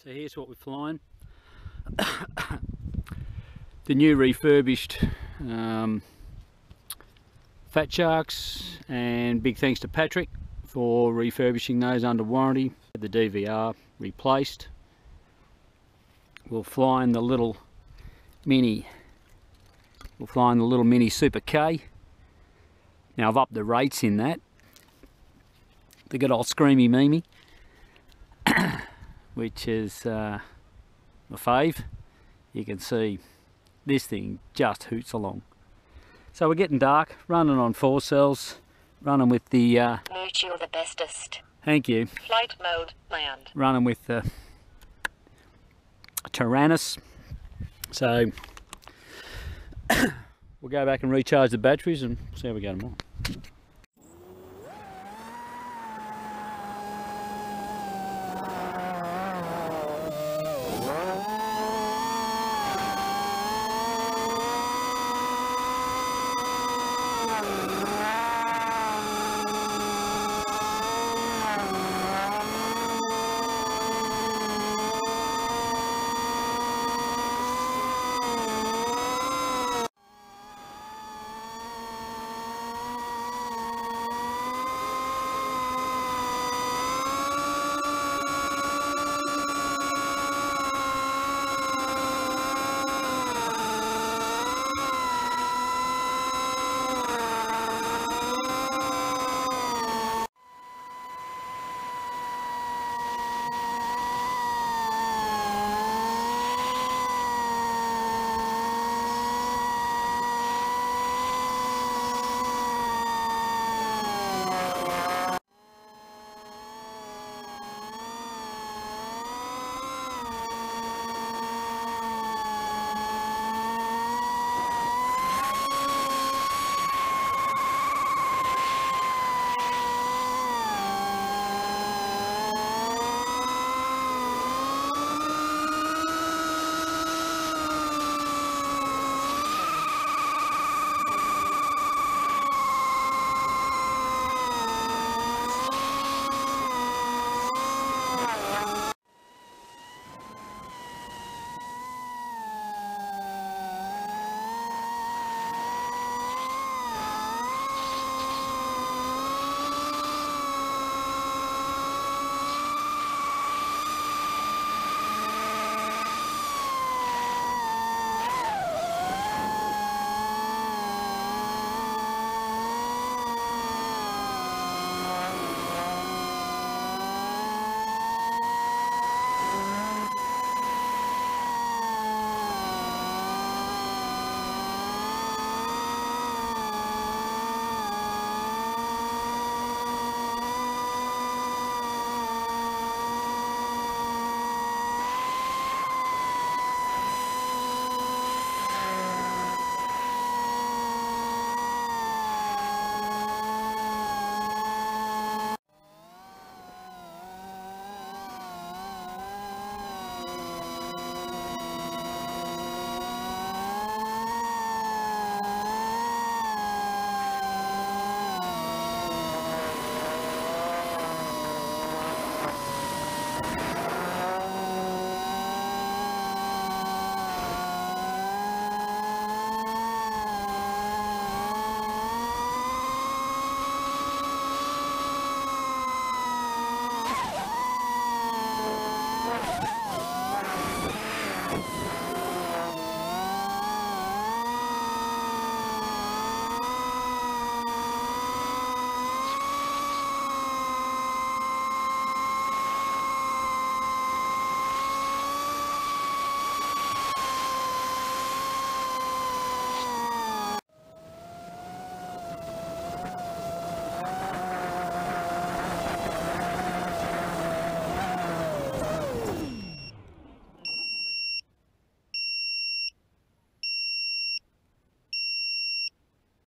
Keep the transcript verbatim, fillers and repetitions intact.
So here's what we're flying. The new refurbished um, fFtsharks, and big thanks to Patrick for refurbishing those under warranty. The D V R replaced. We're flying the little mini, we're flying the little mini Super K. Now I've upped the rates in that. The good old screamy Mimi, which is uh, my fave. You can see this thing just hoots along. So we're getting dark, running on four cells, running with the uh, Mutual the bestest. Thank you. Flight mode land. Running with the Tyrannus. So we'll go back and recharge the batteries and see how we go tomorrow.